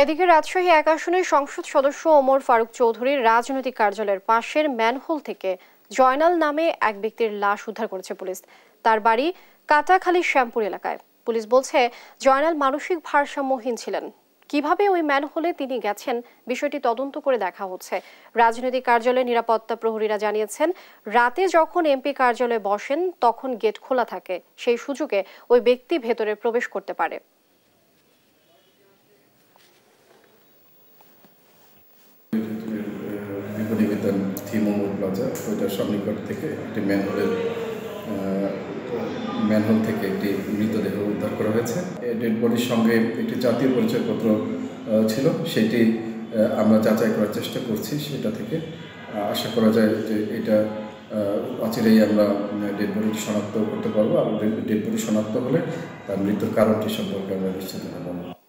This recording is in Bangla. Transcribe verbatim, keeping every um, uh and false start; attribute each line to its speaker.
Speaker 1: এদিকে রাজশাহী এক আসনের সংসদ সদস্য ওমর ফারুক চৌধুরীর রাজনৈতিক কার্যালয়ের পাশের ম্যানহোল থেকে জয়নাল নামে এক ব্যক্তির লাশ উদ্ধার করেছে পুলিশ। তার বাড়ি কাটাখালী শ্যামপুর এলাকায়। পুলিশ বলছে জয়নাল মানসিক ভারসাম্যহীন ছিলেন। কিভাবে ওই ম্যানহোলে তিনি গেছেন বিষয়টি তদন্ত করে দেখা হচ্ছে। রাজনৈতিক কার্যালয়ের নিরাপত্তা প্রহরীরা জানিয়েছেন, রাতে যখন এমপি কার্যালয়ে বসেন তখন গেট খোলা থাকে, সেই সুযোগে ওই ব্যক্তি ভেতরে প্রবেশ করতে পারে।
Speaker 2: প্লাজা ওইটার সন্নিকট থেকে একটি ম্যানহোলের ম্যানহোল থেকে একটি মৃতদেহ উদ্ধার করা হয়েছে। ডেড বডির সঙ্গে একটি জাতীয় পরিচয়পত্র ছিল, সেটি আমরা যাচাই করার চেষ্টা করছি। সেটা থেকে আশা করা যায় যে এটা অচিরেই আমরা ডেড বডি শনাক্ত করতে পারবো। আর ডেড বডি শনাক্ত হলে তার মৃত্যুর কারণটি সম্পর্কে আমরা নিশ্চিত হব।